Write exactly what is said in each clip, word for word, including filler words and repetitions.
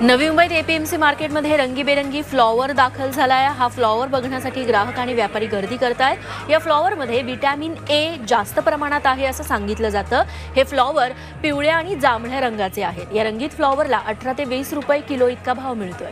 नवी मुंबईत एपीएमसी मार्केटमध्ये रंगीबेरंगी फ्लॉवर दाखल झालाय। हा फ्लॉवर बघण्यासाठी ग्राहक आणि व्यापारी गर्दी करतायत। या फ्लॉवरमध्ये विटॅमिन ए जास्त प्रमाणात आहे असं सांगितलं जातं। हे फ्लॉवर पिवळ्या आणि जांभळ्या रंगाचे आहेत। या रंगीत फ्लॉवरला अठरा ते वीस रुपये किलो इतका भाव मिळतोय।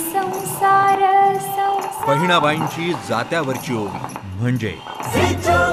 बहिणाबाईंची जात्यावरची ओवी म्हणजे